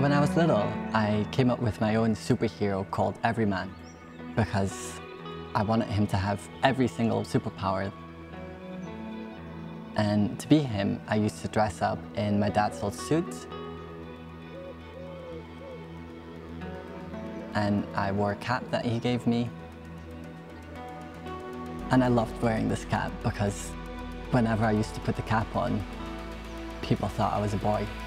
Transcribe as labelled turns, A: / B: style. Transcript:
A: When I was little, I came up with my own superhero called Everyman because I wanted him to have every single superpower. And to be him, I used to dress up in my dad's old suit. And I wore a cap that he gave me. And I loved wearing this cap because whenever I used to put the cap on, people thought I was a boy.